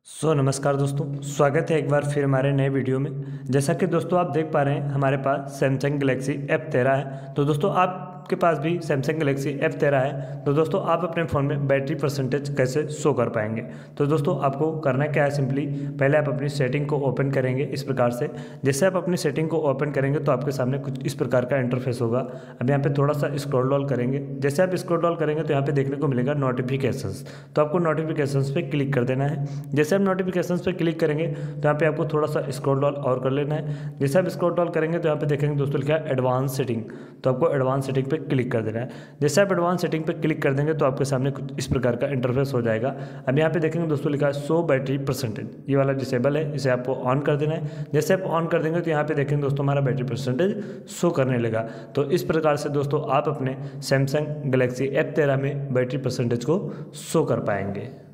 नमस्कार दोस्तों, स्वागत है एक बार फिर हमारे नए वीडियो में। जैसा कि दोस्तों आप देख पा रहे हैं हमारे पास सैमसंग गैलेक्सी F13 है। तो दोस्तों आपके पास भी सैमसंग गैलेक्सी F13 है तो दोस्तों आप अपने फ़ोन में बैटरी परसेंटेज कैसे शो कर पाएंगे। तो दोस्तों आपको करना क्या है, सिंपली पहले आप अपनी सेटिंग को ओपन करेंगे इस प्रकार से। जैसे आप अपनी सेटिंग को ओपन करेंगे तो आपके सामने कुछ इस प्रकार का इंटरफेस होगा। अब यहाँ पे थोड़ा सा स्क्रॉल डाउन करेंगे। जैसे आप स्क्रॉल डाउन करेंगे तो यहाँ पे देखने को मिलेगा नोटिफिकेशंस। तो आपको नोटिफिकेशंस पे क्लिक कर देना है। जैसे आप नोटिफिकेशंस पे क्लिक करेंगे तो यहाँ पे आपको थोड़ा सा स्क्रॉल डाउन और कर लेना है। जैसे आप स्क्रॉल डाउन करेंगे तो यहाँ पे देखेंगे दोस्तों लिखा है एडवांस सेटिंग। तो आपको एडवांस सेटिंग पे क्लिक कर देना है। जैसे आप एडवांस सेटिंग पे क्लिक कर देंगे तो आपके सामने कुछ इस प्रकार का इंटरफेस हो जाएगा। अब यहाँ पे देखेंगे दोस्तों लिखा है शो बैटरी परसेंटेज, ये वाला डिसेबल है, इसे आपको ऑन कर देना है। जैसे आप ऑन कर देंगे तो यहाँ पे देखेंगे दोस्तों हमारा बैटरी परसेंटेज शो करने लगा। तो इस प्रकार से दोस्तों आप अपने सैमसंग गैलेक्सी F13 में बैटरी परसेंटेज को शो कर पाएंगे।